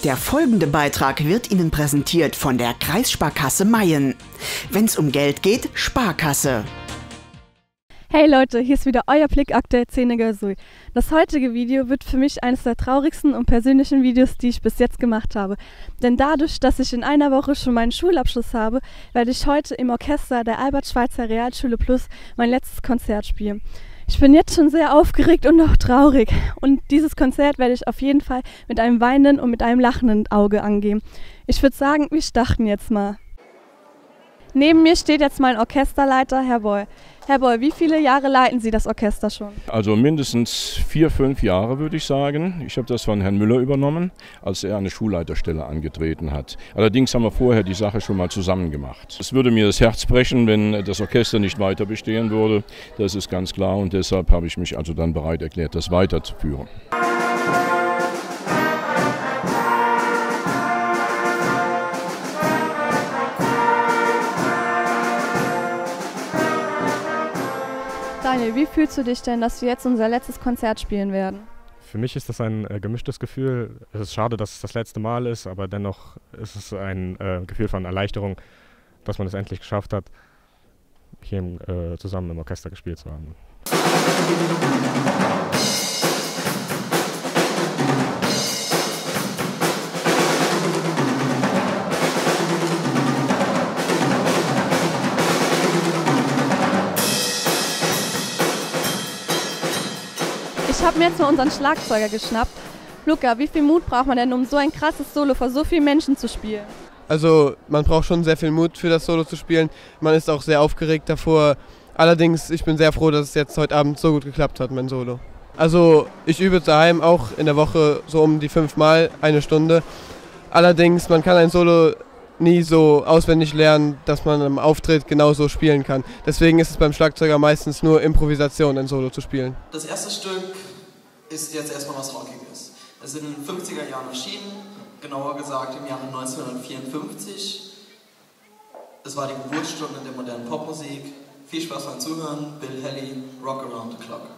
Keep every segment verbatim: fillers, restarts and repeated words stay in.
Der folgende Beitrag wird Ihnen präsentiert von der Kreissparkasse Mayen. Wenn's um Geld geht, Sparkasse. Hey Leute, hier ist wieder euer Blick aktuell Szenegörsui. Das heutige Video wird für mich eines der traurigsten und persönlichen Videos, die ich bis jetzt gemacht habe. Denn dadurch, dass ich in einer Woche schon meinen Schulabschluss habe, werde ich heute im Orchester der Albert-Schweitzer Realschule Plus mein letztes Konzert spielen. Ich bin jetzt schon sehr aufgeregt und auch traurig. Und dieses Konzert werde ich auf jeden Fall mit einem weinenden und mit einem lachenden Auge angehen. Ich würde sagen, wir starten jetzt mal. Neben mir steht jetzt mein Orchesterleiter, Herr Boll. Herr Boll, wie viele Jahre leiten Sie das Orchester schon? Also mindestens vier, fünf Jahre würde ich sagen. Ich habe das von Herrn Müller übernommen, als er eine Schulleiterstelle angetreten hat. Allerdings haben wir vorher die Sache schon mal zusammen gemacht. Es würde mir das Herz brechen, wenn das Orchester nicht weiter bestehen würde. Das ist ganz klar und deshalb habe ich mich also dann bereit erklärt, das weiterzuführen. Daniel, wie fühlst du dich denn, dass wir jetzt unser letztes Konzert spielen werden? Für mich ist das ein äh, gemischtes Gefühl. Es ist schade, dass es das letzte Mal ist, aber dennoch ist es ein äh, Gefühl von Erleichterung, dass man es endlich geschafft hat, hier äh, zusammen im Orchester gespielt zu haben. Ich habe mir jetzt mal unseren Schlagzeuger geschnappt. Luca, wie viel Mut braucht man denn, um so ein krasses Solo vor so vielen Menschen zu spielen? Also man braucht schon sehr viel Mut für das Solo zu spielen. Man ist auch sehr aufgeregt davor. Allerdings, ich bin sehr froh, dass es jetzt heute Abend so gut geklappt hat, mein Solo. Also ich übe daheim auch in der Woche so um die fünfmal eine Stunde. Allerdings, man kann ein Solo nie so auswendig lernen, dass man im Auftritt genauso spielen kann. Deswegen ist es beim Schlagzeuger meistens nur Improvisation, ein Solo zu spielen. Das erste Stück ist jetzt erstmal was Rockiges. Es ist in den fünfziger Jahren erschienen, genauer gesagt im Jahre neunzehnhundertvierundfünfzig. Es war die Geburtsstunde der modernen Popmusik. Viel Spaß beim Zuhören. Bill Haley, Rock Around the Clock.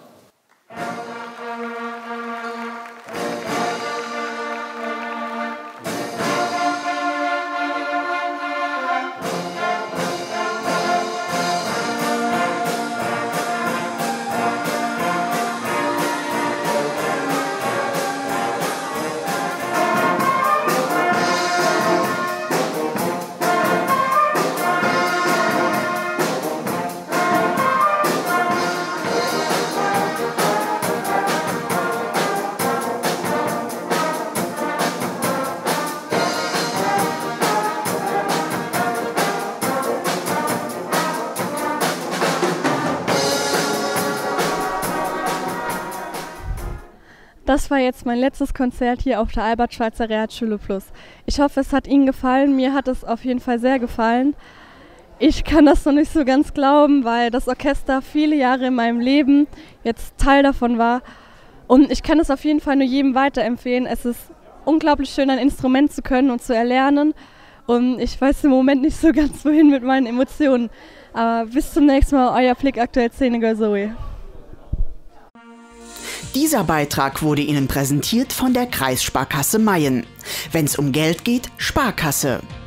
Das war jetzt mein letztes Konzert hier auf der Albert-Schweitzer Realschule Plus. Ich hoffe, es hat Ihnen gefallen. Mir hat es auf jeden Fall sehr gefallen. Ich kann das noch nicht so ganz glauben, weil das Orchester viele Jahre in meinem Leben jetzt Teil davon war. Und ich kann es auf jeden Fall nur jedem weiterempfehlen. Es ist unglaublich schön, ein Instrument zu können und zu erlernen. Und ich weiß im Moment nicht so ganz, wohin mit meinen Emotionen. Aber bis zum nächsten Mal, euer Blick aktuell Szenegörsui. Dieser Beitrag wurde Ihnen präsentiert von der Kreissparkasse Mayen. Wenn's um Geld geht, Sparkasse.